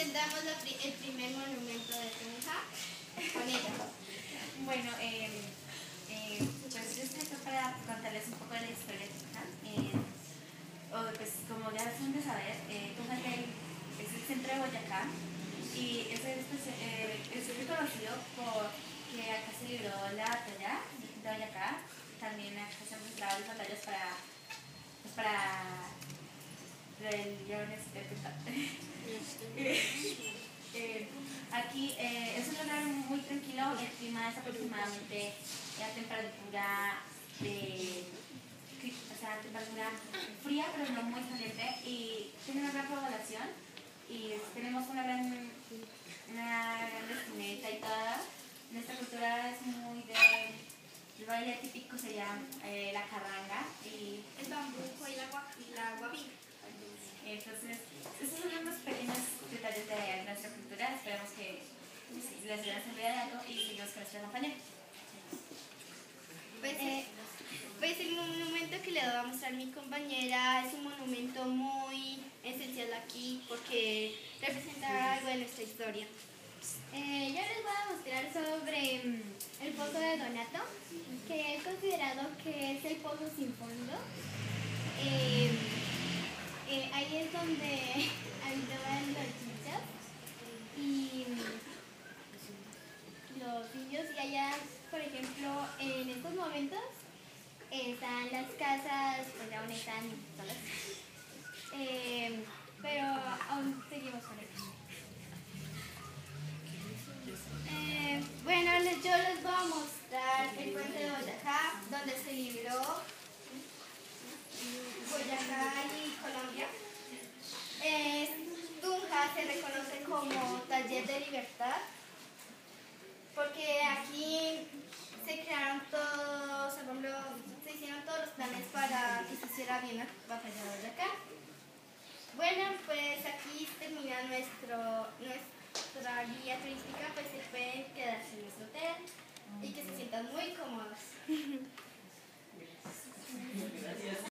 presentamos el primer monumento de Tunja con ella. Bueno, pues yo estoy acá para contarles un poco de la historia de Tunja. Pues como ya son de saber, Tunja es el centro de Boyacá y es reconocido por que acá se libró la batalla de Boyacá. También acá se han presentado las batallas para rebeliones. Aquí es un lugar muy tranquilo, el clima es aproximadamente la temperatura temperatura fría pero no muy caliente y tiene una gran población y tenemos una gran vestimenta y toda. Nuestra cultura es muy el baile típico sería la carranga y El bambuco y la guabina. entonces, esos son unos pequeños detalles de nuestra cultura. Esperamos que les haya servido de algo y seguimos con nuestra campaña. Pues el monumento que le voy a mostrar a mi compañera es un monumento muy esencial aquí porque representa algo de nuestra historia. Yo les voy a mostrar sobre el pozo de Donato, que es considerado que es el pozo sin fondo. Ahí es donde habitaban los chichas y los indios, y allá, por ejemplo, en estos momentos están las casas, pues aún están solas, pero aún seguimos con ellos. Bueno, yo les voy a mostrar el puente de Boyacá, donde se libró Boyacá y Colombia. Tunja se reconoce como taller de libertad porque aquí se crearon todos, se hicieron todos los planes para que se hiciera bien la batalla de Boyacá. Bueno, pues aquí termina nuestra guía turística, pues se pueden quedarse en nuestro hotel y que se sientan muy cómodos.